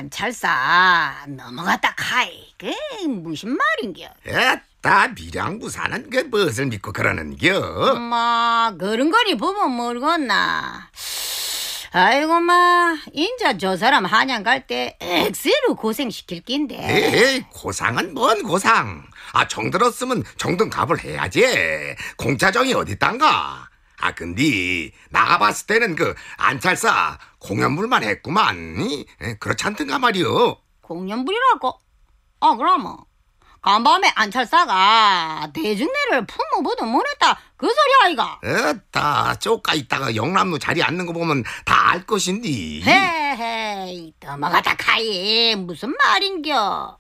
안찰사 넘어갔다 카이 그 무슨 말인겨? 에따 밀양구사는 그 무엇을 믿고 그러는겨? 엄마 그런 거리 보면 모르겠나. 아이고 마 인자 저 사람 한양 갈 때 엑스로 고생시킬 낀데. 에이 고상은 뭔 고상. 정들었으면 정든 값을 해야지. 공짜정이 어딨단가. 근데 나가봤을 때는 그 안찰사 공연불만 했구만. 그렇지 않던가 말이오. 공연불이라고? 그러면 간밤에 안찰사가 대중내를 품어보도 못했다 그 소리 아이가? 에따 쪼까 있다가 영남루 자리에 앉는 거 보면 다 알 것인디. 헤헤 넘어가다 카이 무슨 말인겨.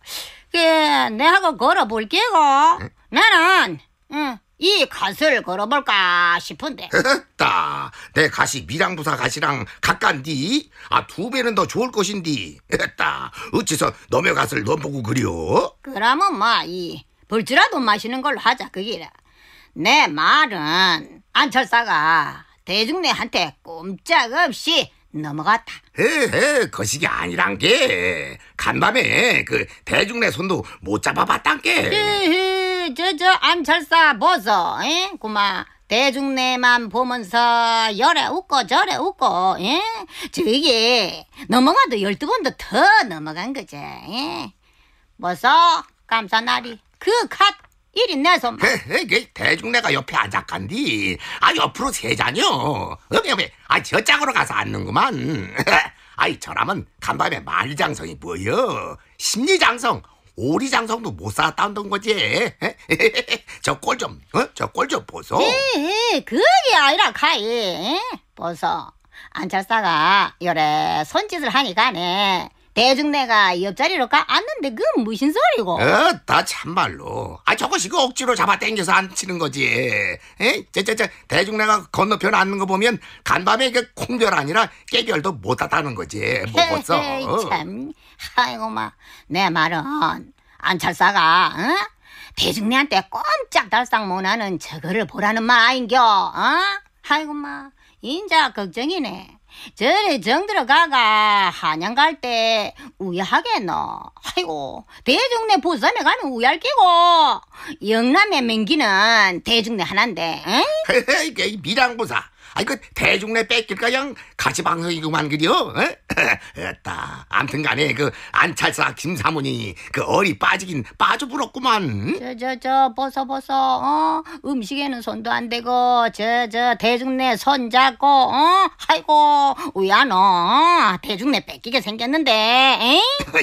내하고 걸어볼게고. 나는 이 갓을 걸어볼까 싶은데. 에따 내 갓이 밀양부사 갓이랑 가깐디. 2배는 더 좋을 것인디. 에따 어째서 너의 갓을 넘보고 그려? 그러면 이 벌주라도 마시는 걸로 하자 그기라. 내 말은 안철사가 대중내한테 꼼짝없이 넘어갔다. 거식이 아니란 게 간밤에 그 대중내 손도 못 잡아봤단게. 저 안철사 보소. 구마 대중내만 보면서 열에 웃고 저래 웃고. 저기 넘어가도 12번도 더 넘어간 거지. 보소 감사나리 그 갓 이리 내 손. 대중내가 옆에 앉았간디. 옆으로 세자녀. 저 짝으로 가서 앉는구만. 저라면 간밤에 말장성이 뭐여? 심리장성, 오리장성도 못 쌓았다는 거지. 저 꼴 좀 보소. 그게 아니라 카이. 보소 안찰사가 열에 손짓을 하니까네 대중내가 옆자리로 앉는데 그건 무슨 소리고? 나 참말로. 저것이 그 억지로 잡아당겨서 앉히는 거지. 저 대중내가 건너편 앉는 거 보면 간밤에 그 콩별 아니라 깨별도 못 땄다는 거지. 먹었어. 참. 아이고 내 말은 안찰사가 대중내한테 꼼짝달싹 못하는 저거를 보라는 말 아인겨. 아이고 인자 걱정이네. 저래 정들어가가 한양 갈 때 우야하겠노. 아이고 대중내 부섬에 가면 우야할 끼고 영남의 맹기는 대중내 하나인데. 밀양부사. 그 대중내 뺏길까 양 같이 방송이구만 그려. 암튼 간에 그 안찰사 김사문이 그 어리 빠지긴 빠져불었구만. 보소 음식에는 손도 안 대고 저 대중내 손 잡고 아이고 우야너 대중내 뺏기게 생겼는데.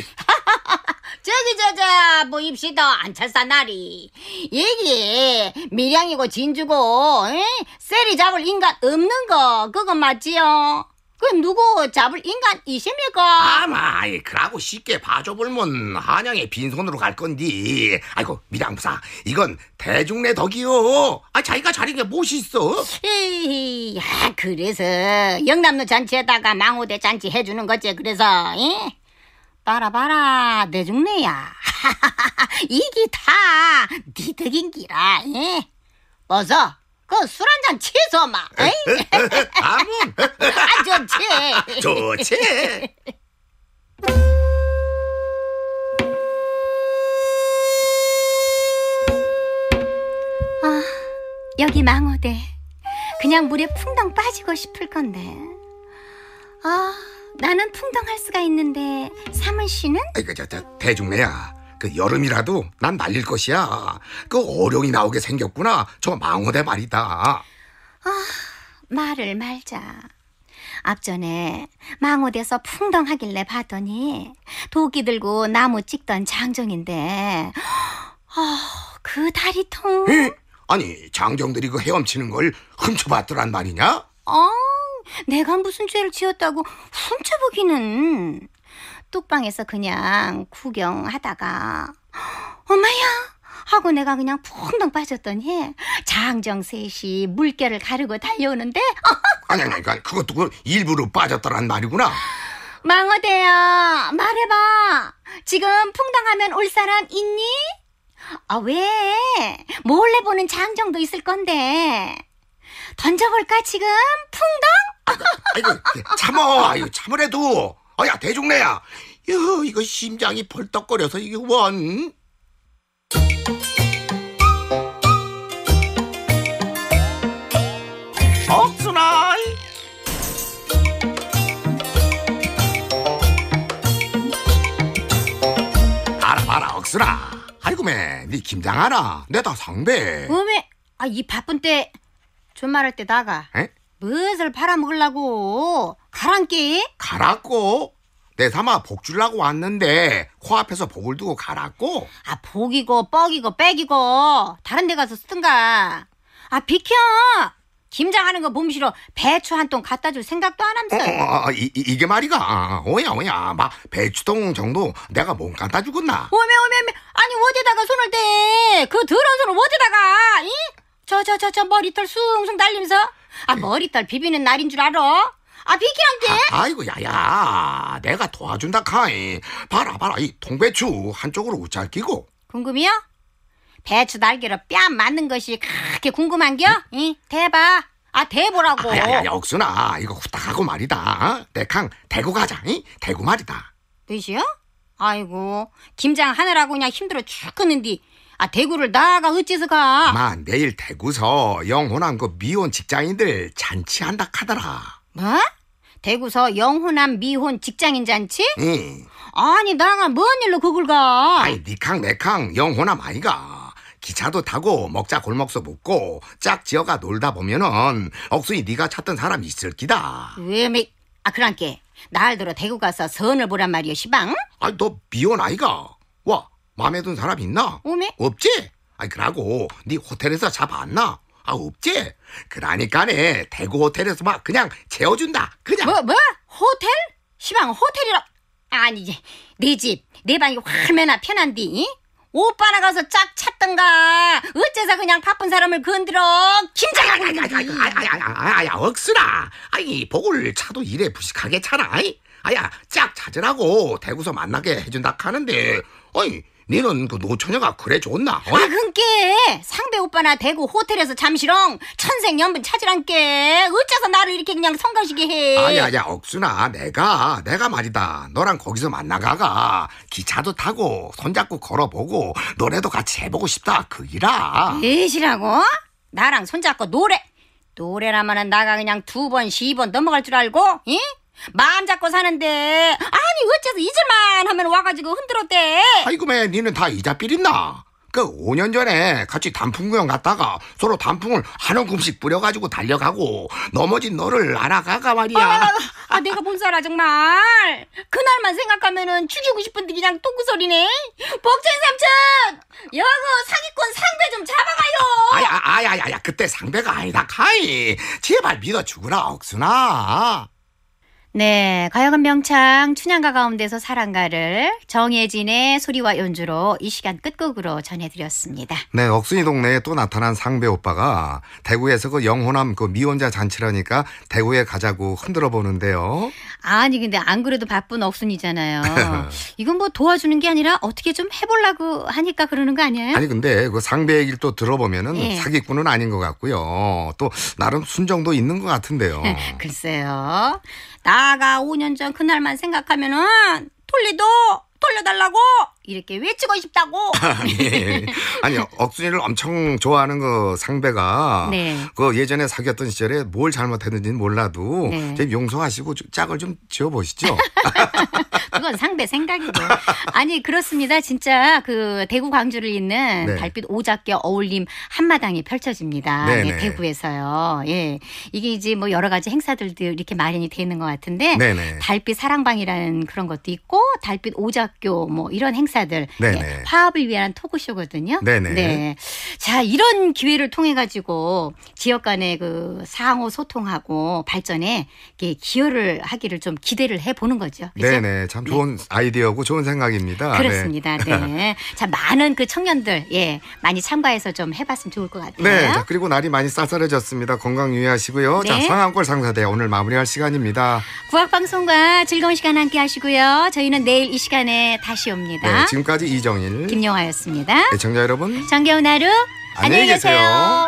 저기 모입시다 안찰사 나리. 얘기 밀양이고 진주고 세리 잡을 인간 없는 거 그건 맞지요? 그럼 누구 잡을 인간이십니까? 그러고 쉽게 봐줘불면 한양에 빈손으로 갈 건디. 밀양부사 이건 대중내 덕이요. 자기가 차린 게 무엇이 있어? 그래서 영남로 잔치에다가 망호대 잔치 해주는 거지. 그래서 봐라 대중내야. 이게 다 네 덕인기라. 어서 그 술 한잔 취소 마. 좋지. 여기 망호대. 그냥 물에 풍덩 빠지고 싶을 건데. 나는 풍덩할 수가 있는데 사문 씨는? 대중내야. 그 여름이라도 난 말릴 것이야. 그 어룡이 나오게 생겼구나. 저 망호대 말이다. 말을 말자. 앞전에 망호대에서 풍덩하길래 봤더니 도끼 들고 나무 찍던 장정인데 그 다리통. 아니 장정들이 그 헤엄치는 걸 훔쳐봤더란 말이냐? 내가 무슨 죄를 지었다고 훔쳐보기는. 뚝방에서 그냥 구경하다가 엄마야 하고 내가 그냥 풍덩 빠졌더니 장정 셋이 물결을 가르고 달려오는데 아니 그것도 그 일부러 빠졌다란 말이구나. 망어대야 말해봐. 지금 풍덩하면 올 사람 있니? 왜? 몰래 보는 장정도 있을 건데. 던져볼까 지금 풍덩? 아이고 참으래도. 야 대중래야. 이거 심장이 벌떡거려서 이게 원. 억순아. 알아 억순아. 아이고 네 김장 알아. 내다 상배. 어메 이 바쁜 때 존말할 때 나가. 에? 무엇을 팔아먹으려고 가란께? 가라고? 내 삼아 복 주려고 왔는데 코앞에서 복을 두고 가라고? 복이고 뻑이고 빽이고 다른 데 가서 쓰든가. 비켜. 김장하는 거 보면 싫어. 배추 한 통 갖다 줄 생각도 안 하면서. 이게 말이가. 오야 막 배추통 정도 내가 못 갖다 주겠나? 오메 아니 어디다가 손을 대? 그 더러운 손을 어디다가? 이? 저 머리털 숭숭 달리면서 머리털 비비는 날인 줄 알아? 비키란게? 아이고 야야 내가 도와준다 카이. 봐라 이 통배추 한쪽으로 우짤 끼고. 궁금이요? 배추 날개로 뺨 맞는 것이 그렇게 궁금한겨? 이 대봐. 대보라고. 야 억순아 이거 후딱하고 말이다. 내캉 대구 가자. 대구 말이다. 뜻이요? 아이고 김장 하느라고 그냥 힘들어 죽겠는디. 대구를 나가 어째서 가? 내일 대구서 영혼한 그 미혼 직장인들 잔치한다 카더라. 뭐? 대구서 영혼한 미혼 직장인 잔치? 응. 아니 나가 뭔 일로 그걸 가? 니캉 내캉 영혼한 아이가. 기차도 타고 먹자 골목서 묵고 짝 지어가 놀다 보면은 억순이 네가 찾던 사람 있을 기다. 왜 그란께 날 들어 대구 가서 선을 보란 말이여 시방? 너 미혼 아이가. 와 마음에 든 사람 있나? 오메? 없지? 그러고 네 호텔에서 잡았나? 없지? 그러니까네 대구 호텔에서 막 그냥 재워준다. 그냥. 뭐? 호텔? 시방 호텔이라. 아니지 내 집 내 방이 얼마나 편한디? 오빠나 가서 짝 찾던가. 어째서 그냥 바쁜 사람을 건드려. 김장하고 있는데. 억수라. 복을 차도 이래 부식하게 차나. 짝 찾으라고 대구서 만나게 해준다 하는데 니는 그 노처녀가 그래 좋나? 그니까 상배 오빠나 대구 호텔에서 잠시렁 천생연분 찾으란께. 어째서 나를 이렇게 그냥 성가시게 해? 억순아 내가 말이다 너랑 거기서 만나가가 기차도 타고 손잡고 걸어보고 노래도 같이 해보고 싶다 그기라. 애시라고? 나랑 손잡고 노래라면은 나가 그냥 2번 10번 넘어갈 줄 알고? 이? 마음 잡고 사는데 어째서 잊을만 하면 와가지고 흔들었대. 니는 다 이자삘 있나? 5년 전에 같이 단풍 구경 갔다가 서로 단풍을 한 움큼씩 뿌려가지고 달려가고 넘어진 너를 알아가가 말이야. 내가 본사라 정말. 그날만 생각하면은 죽이고 싶은데 그냥 똥구소리네. 복천 삼촌 여거 사기꾼 상배 좀 잡아가요. 그때 상배가 아니다 카이. 제발 믿어주구나 억순아. 네, 가요금 명창 춘향가 가운데서 사랑가를 정혜진의 소리와 연주로 이 시간 끝곡으로 전해드렸습니다. 네, 억순이 동네에 또 나타난 상배 오빠가 대구에서 그 영호남 그 미혼자 잔치라니까 대구에 가자고 흔들어 보는데요. 근데 안 그래도 바쁜 억순이잖아요. 이건 뭐 도와주는 게 아니라 어떻게 좀 해보려고 하니까 그러는 거 아니에요? 근데 그 상배 얘기를 또 들어보면은 사기꾼은 아닌 것 같고요. 또 나름 순정도 있는 것 같은데요. 글쎄요. 나가 5년 전 그날만 생각하면은 돌려달라고 이렇게 외치고 싶다고. 억순이를 엄청 좋아하는 그 상배가 그 예전에 사귀었던 시절에 뭘 잘못했는지는 몰라도 좀 용서하시고 짝을 좀 지어보시죠. 그건 상배 생각이고. 그렇습니다. 진짜 그 대구 광주를 잇는 달빛 오작교 어울림 한마당이 펼쳐집니다. 대구에서요. 이게 이제 뭐 여러 가지 행사들도 이렇게 마련이 되어 있는 것 같은데 달빛 사랑방이라는 그런 것도 있고 달빛 오작교 뭐 이런 행사들 화합을 위한 토크쇼거든요. 자, 이런 기회를 통해 가지고 지역 간의 그 상호 소통하고 발전에 기여를 하기를 좀 기대를 해보는 거죠. 그죠? 참 참 좋은 아이디어고 좋은 생각입니다. 그렇습니다. 네. 자, 많은 그 청년들, 예, 많이 참가해서 좀 해봤으면 좋을 것 같아요. 네. 자, 그리고 날이 많이 쌀쌀해졌습니다. 건강 유의하시고요. 네. 자, 상암골 상사대 오늘 마무리할 시간입니다. 국악방송과 즐거운 시간 함께 하시고요. 저희는 내일 이 시간에 다시 옵니다. 네, 지금까지 이정일, 김용화였습니다. 애청자 여러분, 정겨운 하루 안녕히 계세요.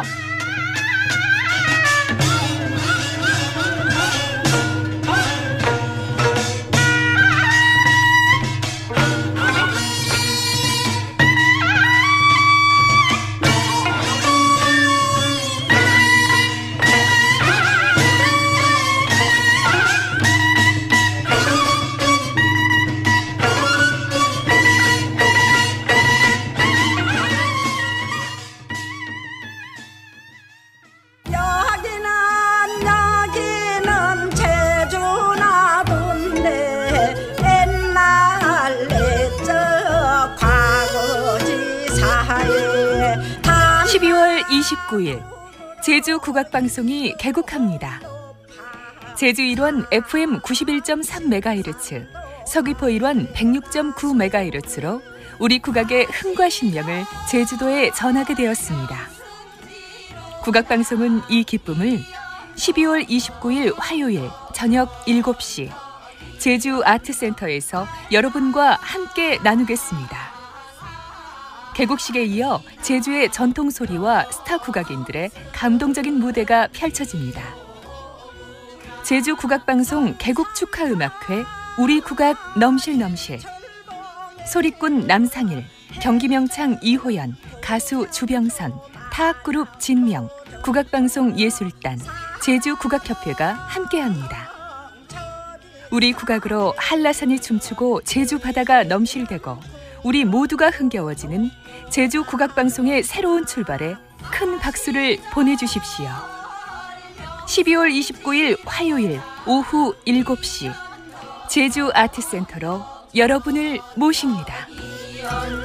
여기는 제주나 본데 옛날 옛적 과거지사에 12월 29일 제주 국악방송이 개국합니다. 제주 1원 FM 91.3MHz, 서귀포 1원 106.9MHz로 우리 국악의 흥과 신명을 제주도에 전하게 되었습니다. 국악방송은 이 기쁨을 12월 29일 화요일 저녁 7시 제주 아트센터에서 여러분과 함께 나누겠습니다. 개국식에 이어 제주의 전통소리와 스타 국악인들의 감동적인 무대가 펼쳐집니다. 제주 국악방송 개국 축하음악회 우리 국악 넘실넘실, 소리꾼 남상일, 경기명창 이호연, 가수 주병선, 타악그룹 진명, 국악방송 예술단, 제주국악협회가 함께합니다. 우리 국악으로 한라산이 춤추고 제주 바다가 넘실대고 우리 모두가 흥겨워지는 제주국악방송의 새로운 출발에 큰 박수를 보내주십시오. 12월 29일 화요일 오후 7시 제주 아트센터로 여러분을 모십니다.